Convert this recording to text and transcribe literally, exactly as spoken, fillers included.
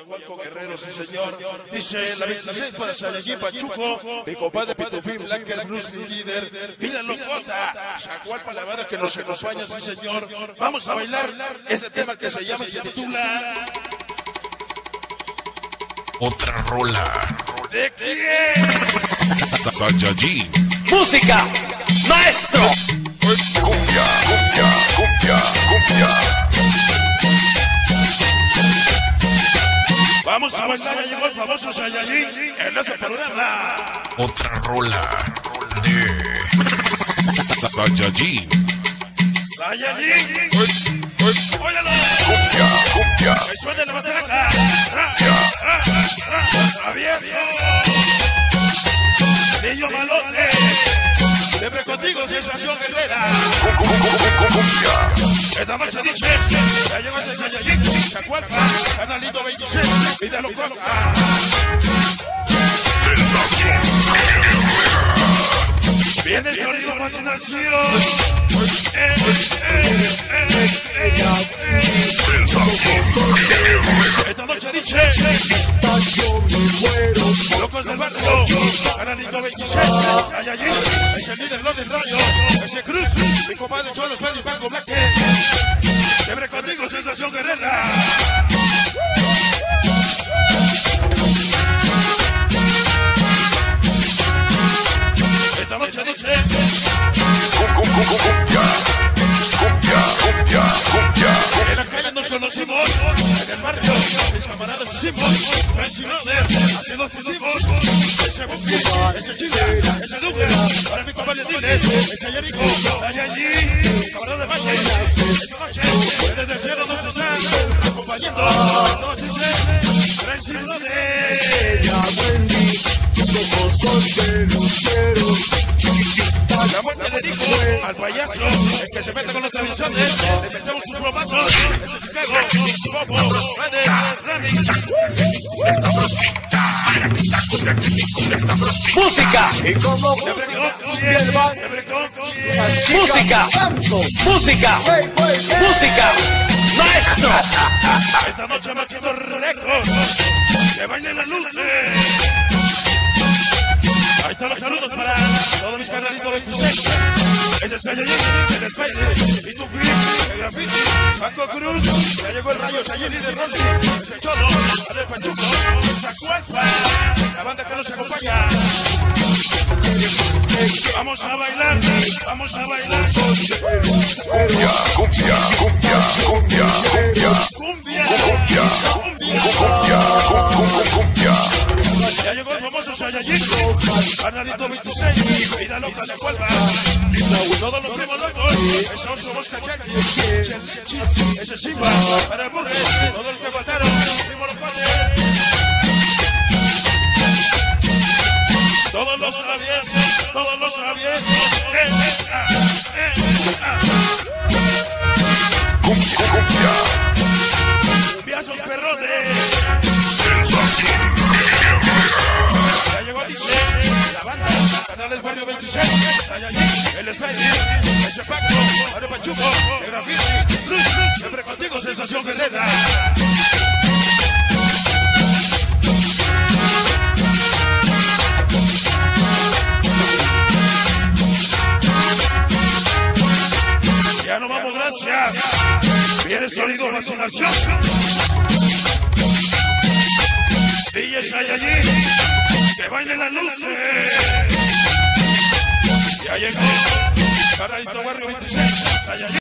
Coyahualco Guerrero, sí señor. Dice la veintiséis para Saiyajin Pachuco, mi compadre Pitufín Blanker, Bruce Lee líder. Vida locota, Chacualpa la banda que nos acompaña, sí señor. Vamos a bailar este tema que se llama y se titula Otra rola. ¿De quién? Saiyajin. ¡Música! ¡Maestro! Cumbia, cumbia, cumbia, cumbia. Vamos a bailar, ya llegó el famoso Saiyajin en ese programa. Otra rola de Saiyajin. Saiyajin. ¡Óyalo! Cumbia, cumbia. ¡Que suene la matraca! ¡Travieso! ¡Niño malote! Siempre contigo, sensación guerrera. Cumbia. Esta noche dice, ya llegó ese Saiyajin, Chacualpa, canalito veintiséis, vida loca. Sensación guerrera. Viene el sonido fascinación. Eh, eh, eh, eh. Sensación guerrera. Esta noche dice, locos del barrio, canalito veintiséis, Saiyajin, es el líder Lord del Rayo, ese Cruz, mi compadre Cholo, Freddy, Franco, Blaque. Siempre contigo, sensación guerrera. Esta noche dice, Cumbia, cumbia, cumbia, cumbia. en la calle nos conocimos, en el barrio, mis camaradas hicimos, Messi Brother, haciendo hicimos, ese Buki, ese Chile, ese Duque, para mi compadre Diles, ese Jericho, Saiyajin, camarada de Valle, esta noche, desde el cielo nos están acompañando, todos dicen, Messi Brother. La muerte le dijo al payaso, el que se mete con los tradiciones, le metemos un plomazo, ese Chicago, Bobo, Fede, Rami. ¡Música! ¡Música! ¡Música! ¡Música! ¡Maestro! Esta noche Machito Records, que bailen las luces. Ahí están los saludos para todos mis carnalitos veintiséis. Ese es Saiyajin, el Spider, Pitufín, el Graffiti, Paco Cruz, ya llegó el Rayo, Saiyajin de Ronzi, ese Cholo, el Pachuco, Chacualpa, la banda que nos acompaña. Vamos a bailar, vamos a bailar. Cumbia, cumbia, cumbia, cumbia, cumbia. Cumbia, Cumbia, cumbia, cumbia, cumbia. ya llegó el famoso Saiyajin, carnalito veintiséis, vida loca de Cuelva. Todos los primos locos, ese oso Mosca Chequi, ese Simba, para el Burger, todos los que faltaron, primos locales. Todos los traviesos, todos los traviesos. Eh, ah, eh, ah. Cumbia, cumbia. Cumbiazos perrones. Sensación guerrera. Ya llegó dice la banda, canal del barrio veintiséis, Saiyajin, el Spider, ese Paco, Mario Pachuco, el Graffiti, Cruz, siempre contigo, sensación guerrera. Ya no vamos, gracias. Viene sonido fascinación. D J Saiyajin, que bailen las luces. Ya llegó, carnalito barrio veintiséis, Saiyajin.